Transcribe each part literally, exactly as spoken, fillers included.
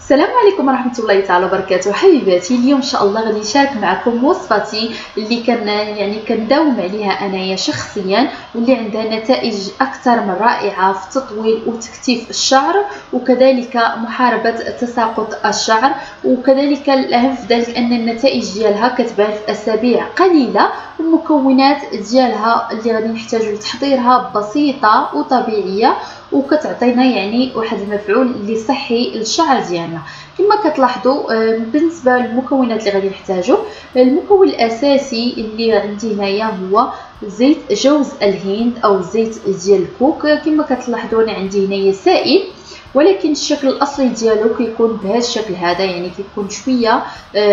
السلام عليكم ورحمه الله تعالى وبركاته. حبيباتي، اليوم ان شاء الله غادي نشارك معكم وصفتي اللي كان يعني كنداوم عليها انايا شخصيا، واللي عندها نتائج اكثر من رائعه في تطويل وتكثيف الشعر، وكذلك محاربه تساقط الشعر، وكذلك الاهم في ذلك ان النتائج ديالها كتبان في اسابيع قليله، والمكونات ديالها اللي غادي نحتاجو لتحضيرها بسيطه وطبيعيه، وكتعطينا يعني واحد المفعول اللي صحي للشعر ديالنا. كما كتلاحظوا بالنسبه للمكونات اللي غادي نحتاجو، المكون الاساسي اللي عندي هنايا هو زيت جوز الهند او زيت ديال الكوك. كما كتلاحظوا انا عندي هنايا سائل، ولكن الشكل الاصلي ديالو كيكون بهذا الشكل هذا، يعني كيكون شويه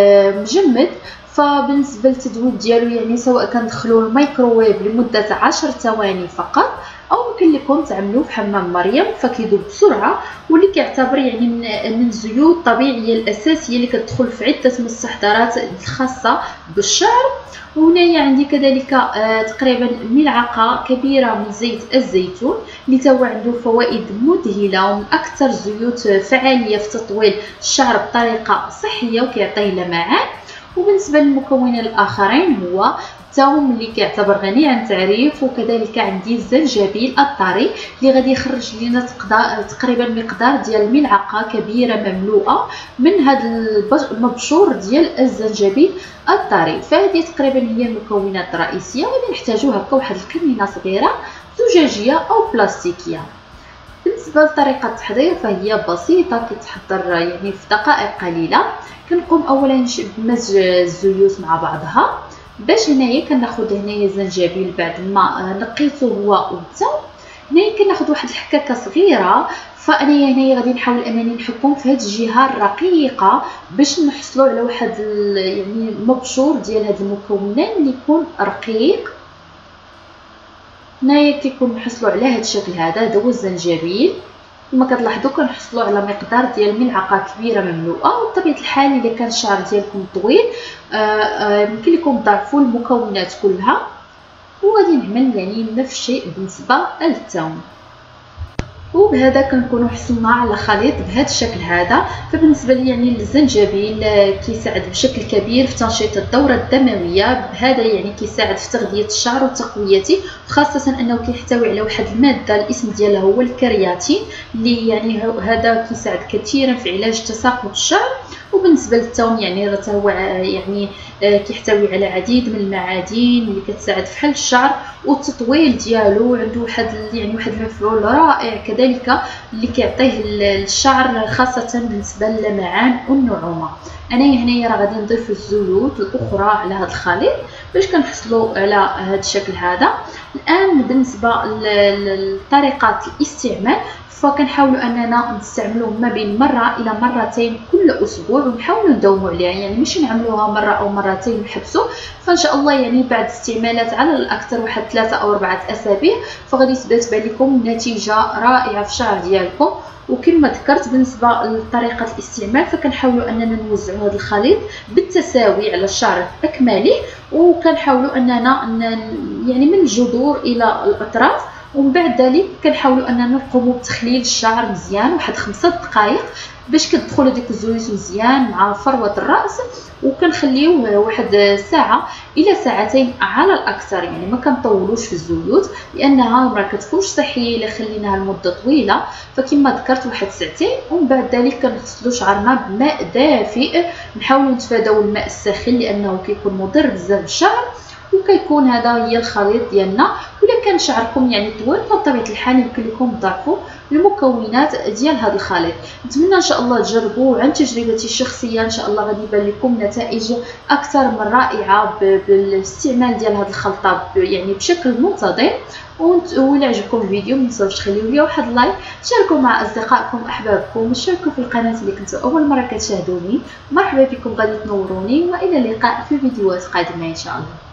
مجمد. فبالنسبه للتذويب ديالو يعني سواء كندخلوه الميكروويف لمده عشر ثواني فقط، او ممكن لكم تعملوه في حمام مريم فكيذوب بسرعه، واللي كيعتبر يعني من, من الزيوت الطبيعيه الاساسيه اللي كتدخل في عده مستحضرات الخاصه بالشعر. وهنايا عندي كذلك آه تقريبا ملعقه كبيره من زيت الزيتون اللي توا عنده فوائد مذهله، ومن اكثر الزيوت فعاليه في تطويل الشعر بطريقه صحيه وكيعطيه لمعان. وبالنسبه للمكونين الاخرين هو الثوم اللي كيعتبر غني عن التعريف، وكذلك عندي الزنجبيل الطري اللي غادي يخرج لنا تقريبا مقدار ديال ملعقه كبيره مملوءه من هذا المبشور ديال الزنجبيل الطري. فهذه تقريبا هي المكونات الرئيسيه. غادي نحتاجو هكا واحد القنينه صغيره زجاجيه او بلاستيكيه. بالنسبه لطريقه التحضير فهي بسيطه، كتحضر يعني في دقائق قليله. كنقوم اولا بمزج الزيوت مع بعضها. باش هنايا كناخذ هنايا الزنجبيل بعد ما نقيته هو والثوم، هنايا كناخذ واحد الحكاكه صغيره. فانايا هنايا غادي نحاول انني نحكم في هذه الجهه الرقيقه باش نحصلوا على واحد يعني المبشور ديال هاد المكونات اللي يكون رقيق. هنايا كيكون نحصلوا على هذا الشكل هذا، هذا هو الزنجبيل. كما كتلاحظوا كنحصلوا على مقدار ديال ملعقه كبيره مملوءه. وبطبيعه الحال الا كان الشعر ديالكم طويل يمكن لكم تضاعفوا المكونات كلها. وغادي نعمل يعني نفس الشيء بالنسبه للثوم. وبهذا كنكونوا حصلنا على خليط بهذا الشكل هذا. فبالنسبه لي يعني الزنجبيل كيساعد بشكل كبير في تنشيط الدوره الدمويه، بهذا يعني كيساعد في تغذيه الشعر وتقويته، خاصه انه كيحتوي على واحد الماده الاسم ديالها هو الكرياتين، اللي يعني هذا كيساعد كثيرا في علاج تساقط الشعر. وبالنسبه للثوم يعني راه هو يعني كيحتوي على عديد من المعادن اللي كتساعد في حل الشعر والتطويل ديالو. عنده واحد يعني واحد المفعول رائع كذلك اللي كيعطيه الشعر، خاصه بالنسبه للمعان والنعومه. انا هنايا راه غادي نضيف الزيوت الاخرى على هذا الخليط باش كنحصلوا على هذا الشكل هذا. الان بالنسبه لطريقه الاستعمال، فكنحاولوا اننا نستعملوه ما بين مره الى مرتين كل اسبوع، ونحاولوا نداوموا عليها، يعني ماشي نعملوها مره او مرتين ونحبسوا. فان شاء الله يعني بعد استعمالات على الاكثر واحد ثلاثه او اربعه اسابيع فغادي تبان لكم نتيجه رائعه في الشعر ديالكم. وكما ذكرت بالنسبه لطريقه الاستعمال فكنحاولوا اننا نوزعوا هذا الخليط بالتساوي على الشعر اكمله، وكنحاولوا اننا يعني من الجذور الى الاطراف. ومن بعد ذلك كنحاولوا اننا نقوموا بتخليل الشعر مزيان واحد خمسة دقائق باش كتدخل هذيك الزيوت مزيان مع فروه الراس، وكنخليوه واحد ساعه الى ساعتين على الاكثر. يعني ما كنطولوش في الزيوت لانها ما كتكونش صحيه الا خليناها لمده طويله. فكما ذكرت واحد ساعتين. ومن بعد ذلك كنغسلوا شعرنا بماء دافئ، نحاولوا نتفاداو الماء الساخن لانه كيكون مضر بزاف بالشعر. وكيكون هذا هي الخليط ديالنا. ولا كان شعركم يعني طويل فبطبيعه الحال يمكن لكم تضاعفوا المكونات ديال هذا الخليط. نتمنى ان شاء الله تجربوه. عن تجربتي الشخصيه ان شاء الله غادي يبان لكم نتائج اكثر من رائعه بالاستعمال ديال هذه الخلطه يعني بشكل منتظم. وإلا عجبكم الفيديو ما تنساوش تخليو لي واحد اللايك، تشاركوا مع اصدقائكم واحبابكم، وشاركوا في القناه اللي كنتو اول مره كتشاهدوني. مرحبا بكم، غادي تنوروني، والى اللقاء في فيديوهات قادمه ان شاء الله.